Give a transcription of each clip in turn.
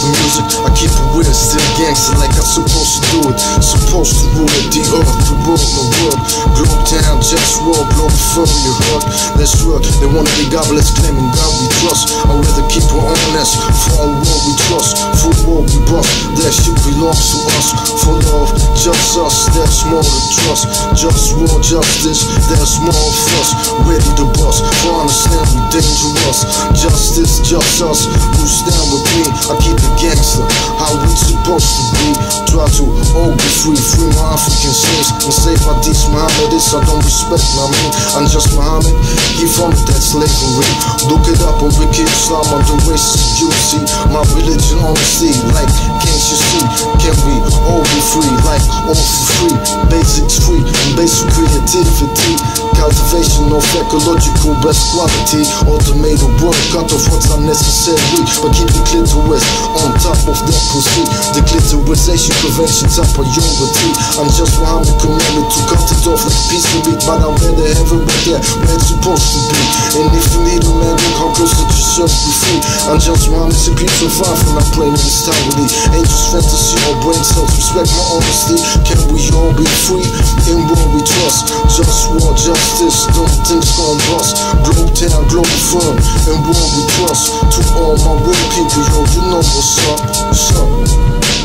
the music, I keep it weird, still gangster like I'm supposed to do it. Supposed to rule it, the earth, the world, my world. Globe down, JustWar, Globalfirm, you heard? That's right, they wanna be godless, claiming God we trust. I'd rather keep it honest, for our world we trust. For war we bust, that shit belongs to us. For love, just us, there's more to trust. JustWar, justice, there's more of us. Ready to bust, for understand we dangerous. Justice, just us, who stand with me. I keep it gangster, how we supposed to be. Try to all be free, free my African slaves, and save my these Mohammedists. I don't respect, I mean, I'm just Muhammad. He from that slavery. Look it up on Wiki Islam, I'm the racist you see. My religion honesty, like can't you see? Can we all be free, like all for free? Basics free, and basic creativity. Cultivation of ecological best quality. Automated work, cut off what's unnecessary, but keep the clitoris on top of that pussy. The clitorisation prevention top priority. I'm just Muhammad commanded to cut it off like a piece of meat, but I'm better heaven right there where it's supposed to be. And if you need a man, look how close that yourself be free. I'm just Muhammad, simply survive when I'm playing in this time with me. Ain't just fantasy or brain cells, respect my honesty. Can we all be free? In war we trust. JustWar, justice, don't think it's gonna bust. Globe town, Globalfirm, in war we trust. To all my real people, yo, you know what's up, what's up.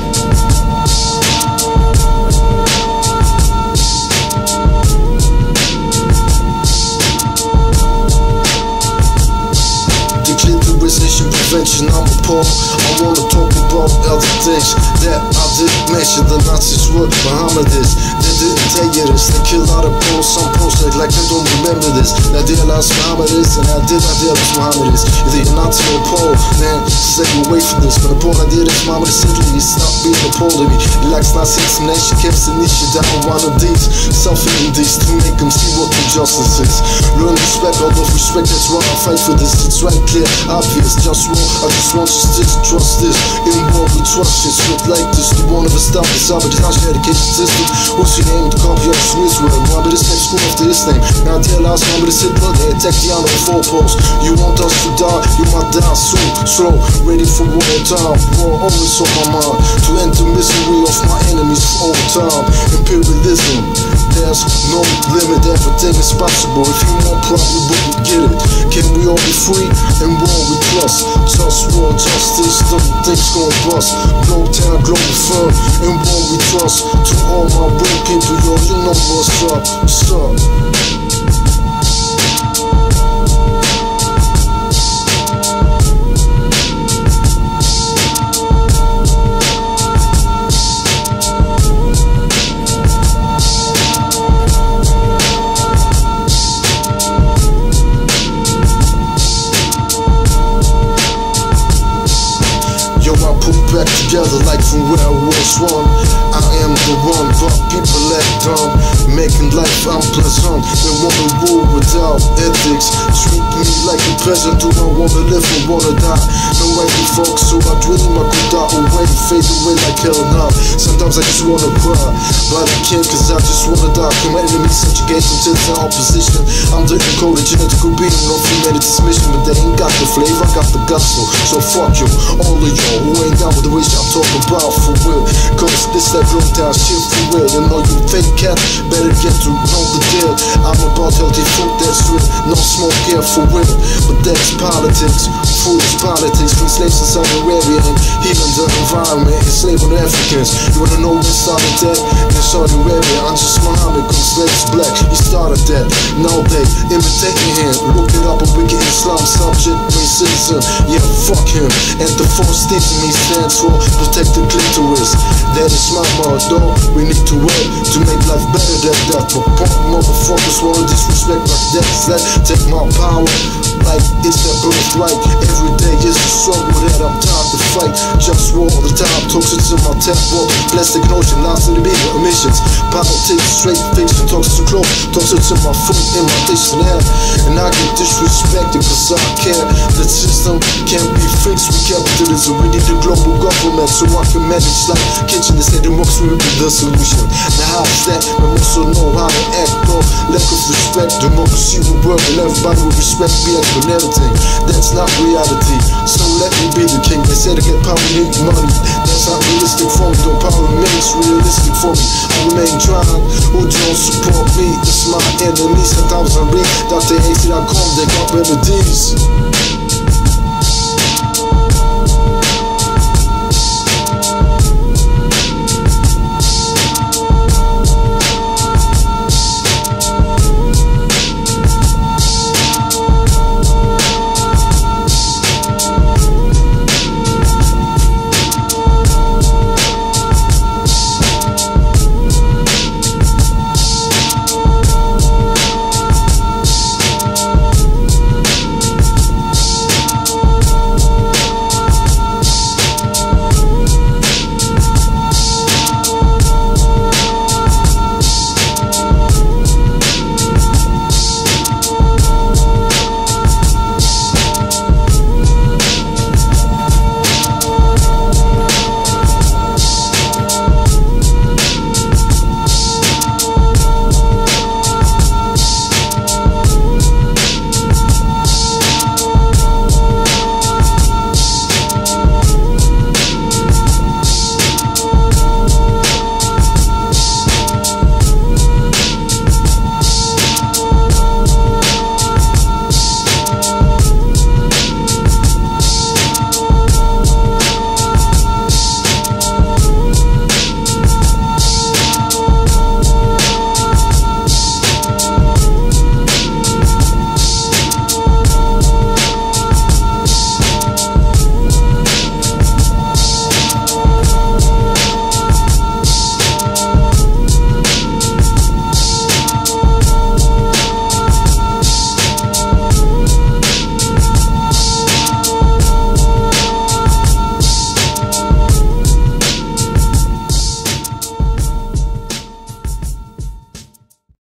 Prevention, I'm appalled. I wanna talk about other things that I didn't mention. The Nazis were Mohammedists. They didn't tell you this. They kill out of Poles. Some Poles like they don't remember this. Now they realize Mohammedists, and I did not realize Mohammedists. Either you're Nazi or Pole, man, stay away from this. But the Pole I did is Mohammedist Italy. Stop being a Pole to me. He likes Nazi intimidation, keeps the niche down one of these. Self-eating these to make them see what injustice is. Learn respect, out of respect, that's why I fight for this. It's right clear, obvious. JustWar, I just want justice, trust this. In war we trust shit, spit like this. You won't ever stop this, I'm a disaster education system. What's your name? The copy of Israel. Remember this name, school after this name. Now they realize, remember this Hitler, they attack the honor of four posts. You want us to die, you might die soon. Slow, ready for war time. War always on my mind. To end the misery of my enemies for all time. Imperialism, there's no limit, everything is possible. If you want probably wouldn't get it. Can we all be free? In war we trust. JustWar, justice, don't think it's gonna bust. Globe town, Globalfirm, in war we trust. To all my real people, yo, you know what's up, what's up. Back together like from where I was one. I am the one, but people act dumb, making life unpleasant. They wanna rule without ethics, treat me like a peasant. Do I wanna live or wanna die? No way to folks, so I dream I could die away, fade away like hell now. Sometimes I just wanna cry, but I can't cause I just wanna die. Come enemy subjugation to the opposition. I'm the encoded genetical being of humanity's mission, but they ain't got the flavor, I got the gusto. So fuck you, all of y'all who ain't down with the wish I'm talking about for real. Cause this that globe down shit for real. You know you fake cat, better get to know the deal. I'm about healthy food that's real, no smoke here for real. But that's politics, food is politics. From slaves in Saudi Arabia and healing the environment, enslaving Africans. You wanna know who started that? In Saudi Arabia, I'm just Muhammad, cause slaves black. He started that, now they imitating him. Look it up on Wiki Islam, subject, racism. Yeah, fuck him. And the first thing to me stands for protect the clitoris. That is my motto. We need to work to make life better than that. But punk motherfuckers wanna disrespect like that. Take my power like it's their birthright. Every day is a struggle that I'm tired to fight. JustWar all the time, toxic to my temple. Plastic notion, lies to the bigger emissions. Politics, straight fiction, toxic to clothes, toxic to my food in my dictionary. And I get disrespected cause I care. The system can't be fixed with capitalism. We need a global government so I can manage like kitchen instead of works with the solution. Now how's that? We also know how to act, bro. Lack of respect, democracy will work and everybody will respect me. cash and everything. That's not reality, so let me be the king. They said I get power, need money. That's not realistic for me, though power remains realistic for me. I remain trying, who don't support me? It's my enemies, 1000 read.tt.com, they got remedies.